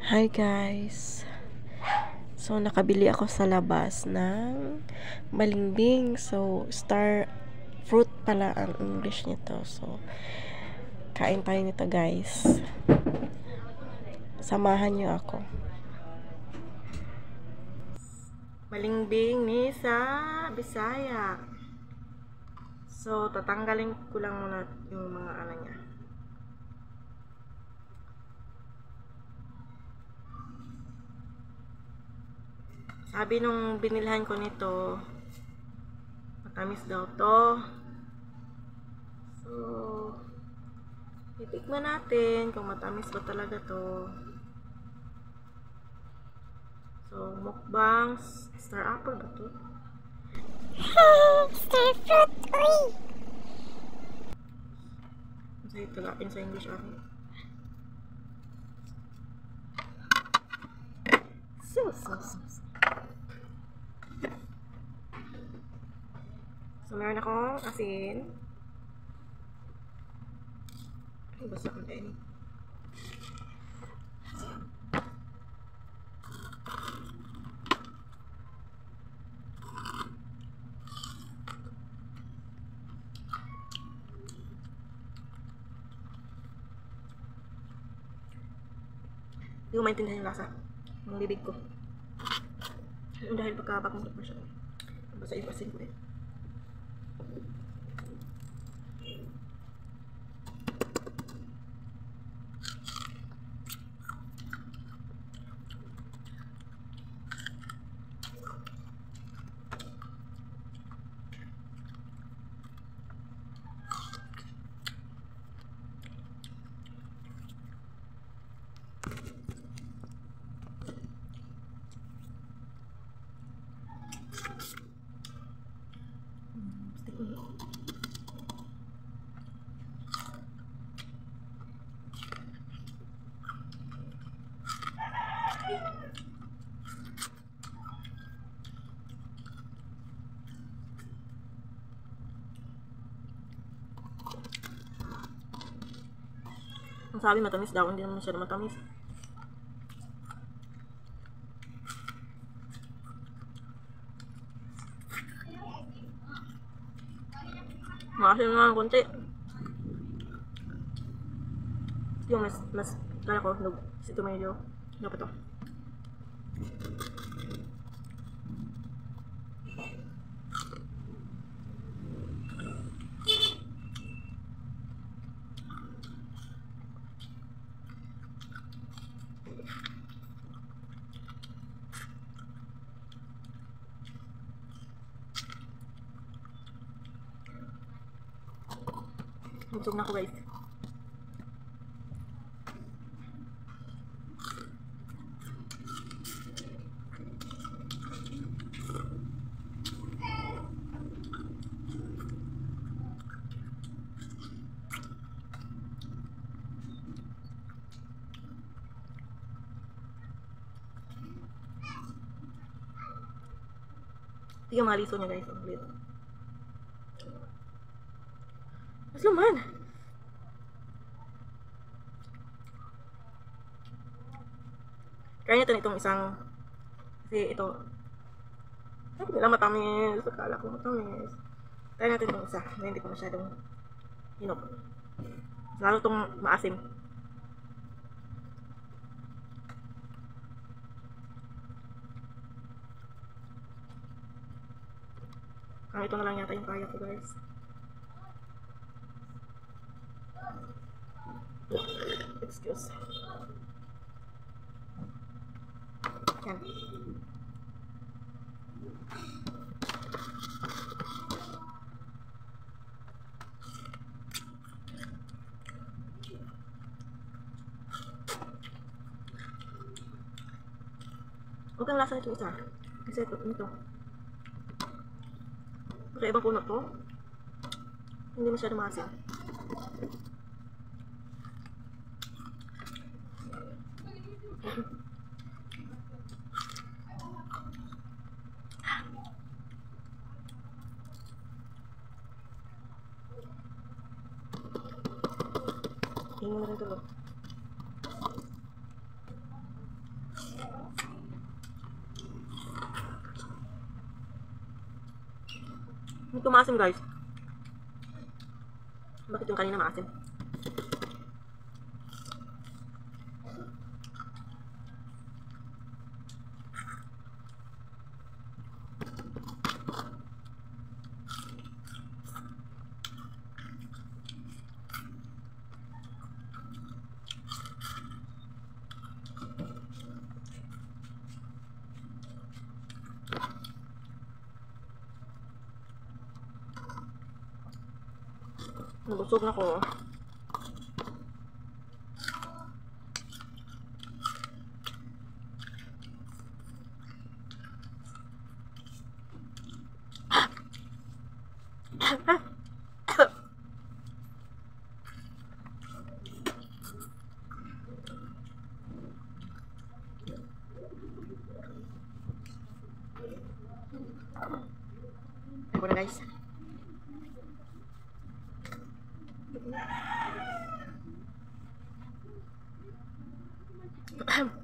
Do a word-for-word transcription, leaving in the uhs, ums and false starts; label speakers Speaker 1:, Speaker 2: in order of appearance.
Speaker 1: Hi guys! So, nakabili ako sa labas ng balimbing. So, star fruit pala ang English nito. So, kain tayo nito guys. Samahan niyo ako. Balimbing ni sa Bisaya. So, tatanggalin ko lang muna yung mga ano niya. Sabi nung binilhan ko nito, matamis daw to. So, titikman natin kung matamis ba talaga to. So, mukbang star apple ba to?
Speaker 2: Star fruit, uy!
Speaker 1: Ano sa'yo tagapin sa English ako? So, so, so, so. So, meron akong asin. Ay, basta ang kain. Hindi ko maintindihan yung lasa ng bibig ko. Yung dahil pagkabakmulot pa siya. Basta yung asin ko eh. Ang sabi matamis daw, hindi naman siya matamis. Maasin nga ang konti. Yung mas, mas, kaya ko, nag, si tomato. Ano pa to? Busog na ako guys. Ito yung mga liso niya guys. Ang liso. Mas laman. Kaya nito itong isang kasi ito ay hindi lang matamis. Akala ko matamis. Kaya natin itong isa na hindi ko masyadong hinop. Lalo itong maasim. Kaya ito na lang yata yung kaya ko guys. Excuse. Yan. Huwag kang lasa nito isa. Kasi ito, ito. Kasi ibang puno to. Hindi masyado maasim. Tingnan mo na rin ito. Ito maasim guys. Bakit yung kanina maasim? Nabusog na ko. Ako na guys. Ahem.